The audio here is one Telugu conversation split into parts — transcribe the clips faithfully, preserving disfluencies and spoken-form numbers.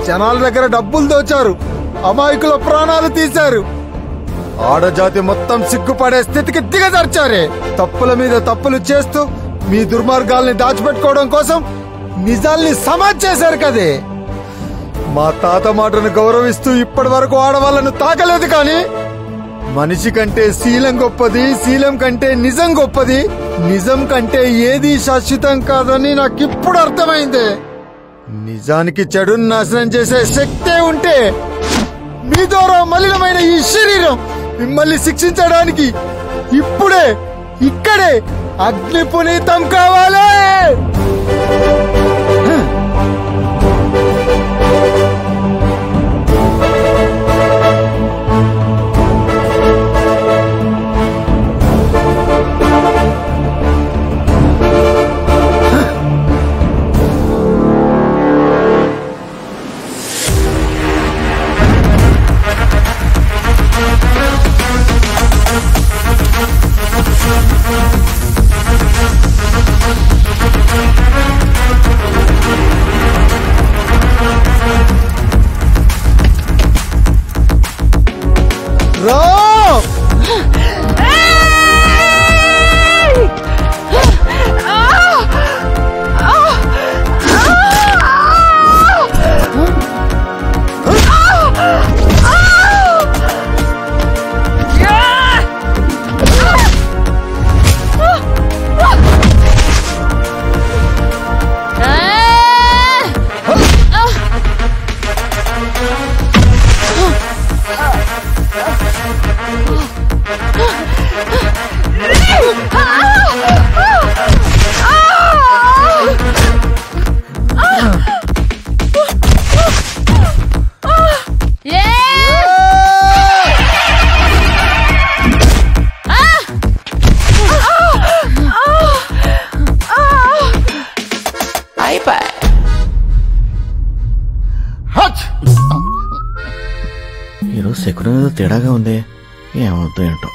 జనాల దగ్గర డబ్బులు దోచారు, అమాయకుల ప్రాణాలు తీశారు. ఆడజాతి మొత్తం సిగ్గుపడే స్థితికి దిగజార్చారే. తప్పుల మీద తప్పులు చేస్తూ మీ దుర్మార్గాల్ని దాచిపెట్టుకోవడం కోసం నిజాల్ని సమాజ్ చేశారు కదే. మా తాత మాటను గౌరవిస్తూ ఇప్పటి వరకు ఆడవాళ్ళను తాకలేదు. కానీ మనిషి కంటే శీలం గొప్పది, శీలం కంటే నిజం గొప్పది, నిజం కంటే ఏది శాశ్వతం కాదని నాకు ఇప్పుడు అర్థమైంది. నిజానికి చెడును నాశనం చేసే శక్తే ఉంటే మీ ద్వారా మలినమైన ఈ శరీరం మిమ్మల్ని శిక్షించడానికి ఇప్పుడే ఇక్కడే అగ్ని పునీతం కావాలి. ఈరోజు శకునం ఏదో తేడాగా ఉంది, ఏమవుతుందో ఏంటో.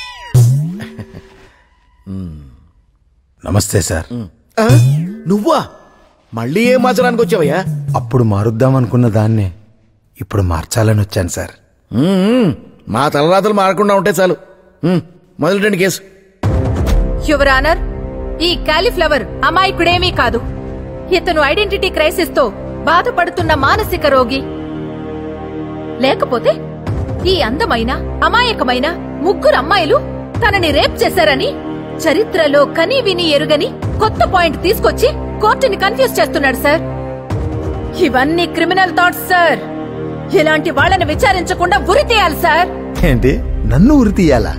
నమస్తే సార్. నువ్వా మళ్ళీ ఏం మార్చడానికి వచ్చావయ్యా? అప్పుడు మారుద్దామనుకున్న దాన్నే ఇప్పుడు మార్చాలని వచ్చాను సార్. మా తలరాతలు మారకుండా ఉంటే చాలు. మొదలెట్టండి కేసు. యువర్ ఆనర్, ఈ కాలీఫ్లవర్ అమాయకుడేమీ కాదు. ఇతను ఐడెంటిటీ క్రైసిస్ తో బాధపడుతున్న మానసిక రోగి. లేకపోతే ఈ అందమైన అమాయకమైన ముగ్గురు అమ్మాయిలు తనని రేప్ చేశారని చరిత్రలో కనీ విని ఎరుగని కొత్త పాయింట్ తీసుకొచ్చి కోర్టుని కన్ఫ్యూజ్ చేస్తున్నాడు సార్. ఇవన్నీ క్రిమినల్ థాట్స్ సార్. ఇలాంటి వాళ్ళని విచారించకుండా ఉరి తీయాలి సార్. ఏంటి, నన్ను ఉరి తీయాలా?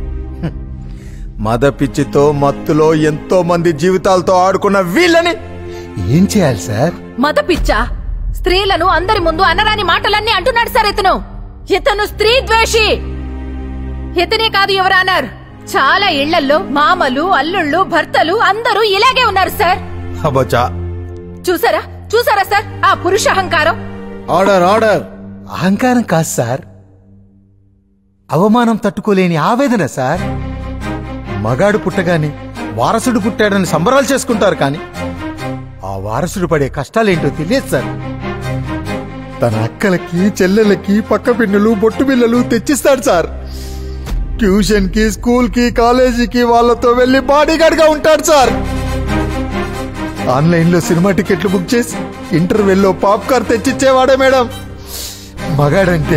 మద పిచ్చితో మత్తులో ఎంతో మంది జీవితాలతో ఆడుకున్న వీళ్ళని ఏం చేయాలి సార్? మద పిచ్చా? స్త్రీలను అందరి ముందు అనరాని మాటలన్నీ అంటున్నాడు సార్ ఇతను. ఇతను స్త్రీ ద్వేషి. ఇతనే కాదు యువర్ ఆనర్, చాలా ఇళ్లల్లో మామలు, అల్లుళ్ళు, భర్తలు అందరూ ఇలాగే ఉన్నారు సార్. అబ్బచ్చా, చూసారా చూసారా సార్ ఆ పురుష అహంకారం? Order order. అహంకారం కాదు సార్, అవమానం తట్టుకోలేని ఆవేదన సార్. మగాడు పుట్టగానే వారసుడు పుట్టాడని సంబరాలు చేసుకుంటారు, కానీ ఆ వారసుడు పడే కష్టాలేంటో తెలియదు సార్. తన అక్కలకి చెల్లెలకి పక్క పిన్నులు బొట్టు బిల్లలు తెచ్చిస్తాడు సార్. ట్యూషన్ కి, స్కూల్ కి, కాలేజీకి వాళ్ళతో వెళ్లి బాడీగార్డ్ గా ఉంటాడు సార్. ఆన్లైన్ లో సినిమా టికెట్లు బుక్ చేసి ఇంటర్వెల్లో పాప్కార్న్ తెచ్చిచ్చేవాడే మేడం మగాడంటే.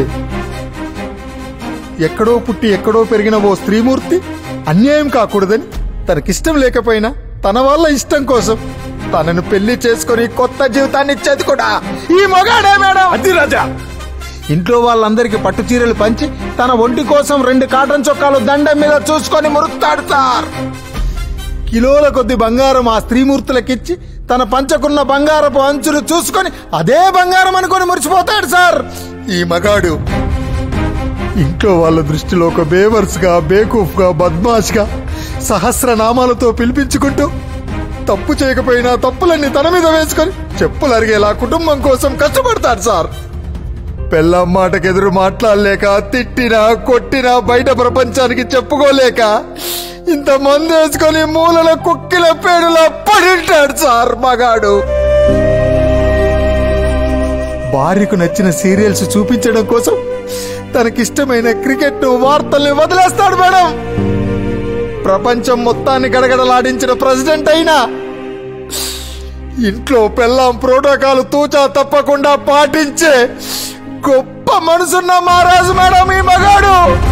ఎక్కడో పుట్టి ఎక్కడో పెరిగిన ఓ స్త్రీమూర్తి అన్యాయం కాకూడదని తనకిష్టం లేకపోయినా తన వాళ్ళ ఇష్టం కోసం తనను పెళ్లి చేసుకుని కొత్త జీవితాన్ని ఇచ్చేది కూడా ఈ మగాడే మేడం. అది రాజా. ఇంట్లో వాళ్ళందరికీ పట్టు చీరలు పంచి తన ఒంటి కోసం రెండు కాటన్ చొక్కాలు దండం మీద చూసుకొని మురుస్తాడు సార్. కిలోల కొద్ది బంగారం ఆ స్త్రీమూర్తులకిచ్చి తన పంచకున్న బంగారపు అంచులు చూసుకొని అదే బంగారం అనుకొని మురిసిపోతాడు సార్ ఈ మగాడు. ఇంట్లో వాళ్ళ దృష్టిలో ఒక బేవర్స్ గా, బేకూఫ్ గా, బద్మాష్ గా సహస్రనామాలతో పిలిపించుకుంటూ తప్పు చేయకపోయినా తప్పులన్నీ తన మీద వేసుకొని చెప్పులు అరిగేలా కుటుంబం కోసం కష్టపడతాడు సార్. పెళ్ళాం మాటకెదురు మాట్లాడలేక, తిట్టినా కొట్టినా బయట ప్రపంచానికి చెప్పుకోలేక ఇంత మంది వేసుకొని మూలల కుక్కిల పేడులా పడింటాడు సార్ మగాడు. భార్యకు నచ్చిన సీరియల్స్ చూపించడం కోసం తనకిష్టమైన క్రికెట్ వార్తల్ని వదిలేస్తాడు మేడం. ప్రపంచం మొత్తాన్ని గడగడలాడించిన ప్రెసిడెంట్ అయినా ఇంట్లో పెళ్ళాం ప్రోటోకాల్ తూచా తప్పకుండా పాటించే గొప్ప మనసున్న మహారాజు మేడం ఈ మగాడు.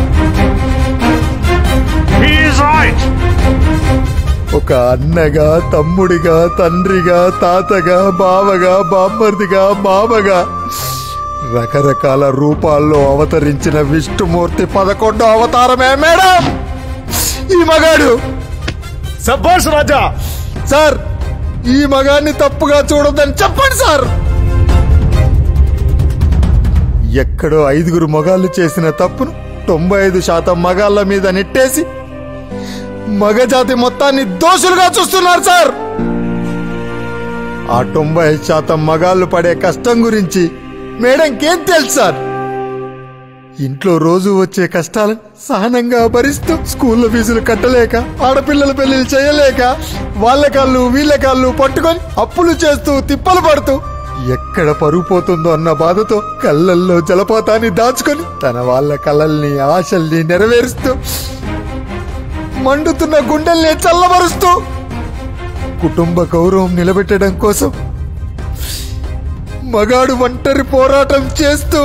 ఒక అన్నగా, తమ్ముడిగా, తండ్రిగా, తాతగా, బావగా, బామ్మర్దిగా, మామగా రకరకాల రూపాల్లో అవతరించిన విష్ణుమూర్తి పదకొండో అవతారమే మేడం ఈ మగాడు. సబ్బాష్ రాజా. సార్, ఈ మగాన్ని తప్పుగా చూడొద్దని చెప్పండి సార్. ఎక్కడో ఐదుగురు మగాళ్ళు చేసిన తప్పును తొంభై ఐదు శాతం మగాళ్ళ మీద నెట్టేసి మగజాతి మొత్తాన్ని దోషులుగా చూస్తున్నారు సార్. ఆ తొంభై ఐదు శాతం మగాళ్ళు పడే కష్టం గురించి మేడంకేం తెలుసు సార్? ఇంట్లో రోజు వచ్చే కష్టాలను సహనంగా భరిస్తూ స్కూల్లో ఫీజులు కట్టలేక, ఆడపిల్లల పెళ్లిళ్ళు చేయలేక, వాళ్ళ కాళ్ళు వీళ్ళ కాళ్ళు పట్టుకొని అప్పులు చేస్తూ తిప్పలు పడుతూ ఎక్కడ పరుగు పోతుందో అన్న బాధతో కళ్ళల్లో జలపాతాన్ని దాచుకొని తన వాళ్ళ కలల్ని ఆశల్ని నెరవేరుస్తూ మండుతున్న గుండెల్ని చల్లబరుస్తూ కుటుంబ గౌరవం నిలబెట్టడం కోసం మగాడు ఒంటరి పోరాటం చేస్తూ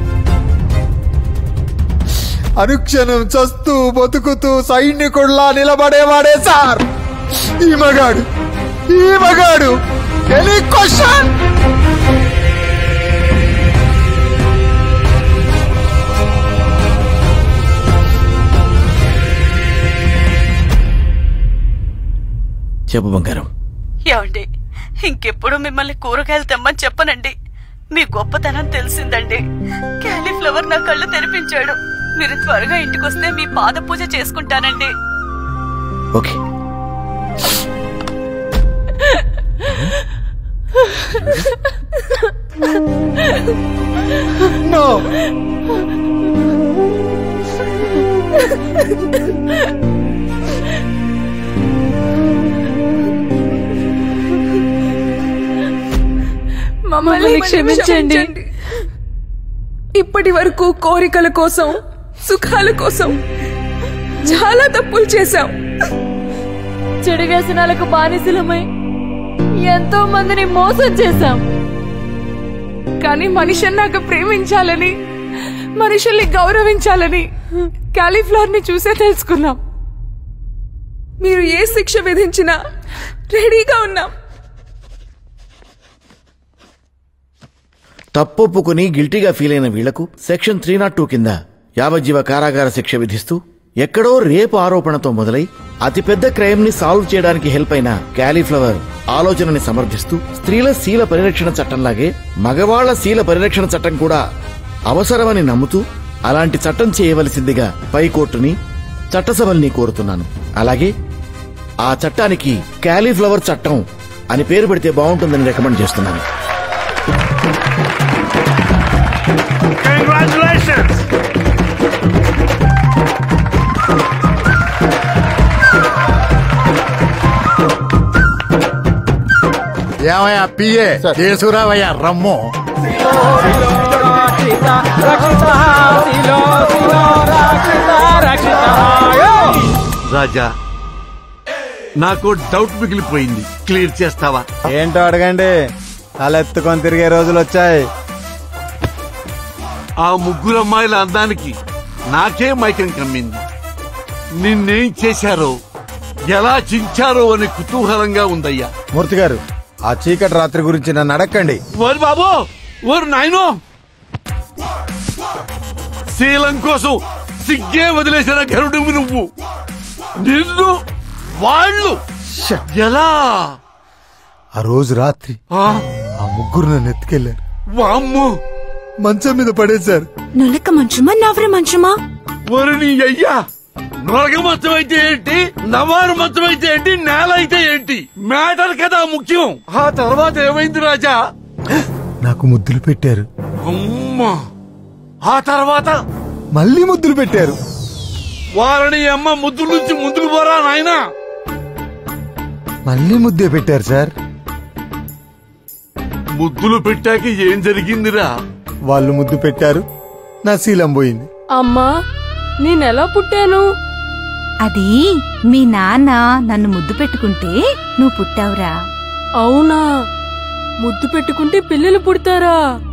అనుక్షణం చస్తూ బతుకుతూ సైనికుల్లా నిలబడేవాడే సార్ ఈ మగాడు. ఈ మగాడు ఎనీ క్వశ్చన్? చెప్పు బంగారం. ఏమండి, ఇంకెప్పుడు మిమ్మల్ని కూరగాయలు తెమ్మని చెప్పనండి. మీ గొప్పతనం తెలిసిందండి. క్యాలీఫ్లవర్ నా కళ్ళు తెరిపించాడు. మీరు త్వరగా ఇంటికొస్తే మీ పాద పూజ చేసుకుంటానండి. ఓకే. నో. మమ్మల్ని క్షమించండి. ఇప్పటి వరకు కోరికల కోసం, సుఖాల కోసం చాలా తప్పులు చేశాం. చెడు వ్యసనాలకు బానిసలమై ఎంతో మందిని మోసం చేశాం. కానీ మనిషి అన్నాక ప్రేమించాలని, మనుషుల్ని గౌరవించాలని క్యాలీఫ్లవర్ ని చూసే తెలుసుకున్నాం. మీరు ఏ శిక్ష విధించినా రెడీగా ఉన్నాం. తప్పొప్పుకుని గిల్టీగా ఫీల్ అయిన వీళ్లకు సెక్షన్ త్రీ నాట్ టూ కింద యావజ్జీవ కారాగార శిక్ష విధిస్తూ ఎక్కడో రేపు ఆరోపణతో మొదలై అతిపెద్ద క్రైమ్ ని సాల్వ్ చేయడానికి హెల్ప్ అయిన క్యాలీఫ్లవర్ ఆలోచనని సమర్థిస్తూ స్త్రీల శీల పరిరక్షణ చట్టంలాగే మగవాళ్ల శీల పరిరక్షణ చట్టం కూడా అవసరమని నమ్ముతూ అలాంటి చట్టం చేయవలసిందిగా పైకోర్టుని, చట్టసభల్ని కోరుతున్నాను. అలాగే ఆ చట్టానికి క్యాలీఫ్లవర్ చట్టం అని పేరు పెడితే బాగుంటుందని రికమెండ్ చేస్తున్నాను. Congratulations! ఏమయ్యా పిఏ చేసుకురావయ్యా రమ్ము. రాజా, నాకు డౌట్ మిగిలిపోయింది, క్లియర్ చేస్తావా? ఏంటో అడగండి. అలా ఎత్తుకొని తిరిగే రోజులు వచ్చాయి. ఆ ముగ్గురు అమ్మాయిల అందానికి నాకే మైకం కమ్మింది. నిన్నేం చేశారో, ఎలా చించారో అని కుతూహలంగా ఉందయ్యా. మూర్తి గారు, ఆ చీకటి రాత్రి గురించి నన్ను అడగండి. ఓరి బాబో, ఓరు నాయనో, శీలం కోసం సిగ్గే వదిలేసిన గరుడు నువ్వు. నిన్ను వాళ్ళు ఎలా? ఆ రోజు రాత్రి ఆ ఆ ముగ్గురు నన్ను ఎత్తుకెళ్లారు. వామ్మో, మంచం మీద పడేశారు. నొలక మంచమా, నవర మంచమా? ఓరి నీ అయ్యా, నొరగ మంచం అయితే ఏంటి, నవారు మంచం అయితే ఏంటి, నేల అయితే ఏంటి, మ్యాటర్ కదా ముఖ్యం. ఆ తర్వాత ఏమైంది రాజా? నాకు ముద్దులు పెట్టారు. అమ్మా, ఆ తర్వాత మళ్ళీ ముద్దులు పెట్టారు. వారిని అమ్మ ముద్దు నుంచి ముందుకు పోరా నాయనా. మళ్ళీ ముద్దే పెట్టారు సార్. ముద్దులు పెట్టాక ఏం జరిగిందిరా? వాళ్ళు ముద్దు పెట్టారు, నా శీలం పోయింది. అమ్మా నేనెలా పుట్టాను? అది మీ నాన్న నన్ను ముద్దు పెట్టుకుంటే నువ్వు పుట్టావురా. అవునా? ముద్దు పెట్టుకుంటే పిల్లలు పుడతారా?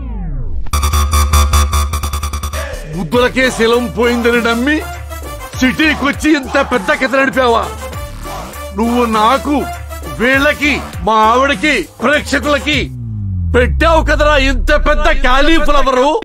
ముద్దులకే శిలం పోయిందని నమ్మి సిటీకి వచ్చి ఇంత పెద్ద కథ నడిపావా? నువ్వు నాకు, వీళ్ళకి, మా ఆవిడకి, ప్రేక్షకులకి పెట్టావు కదరా ఇంత పెద్ద క్యాలీఫ్లవరు.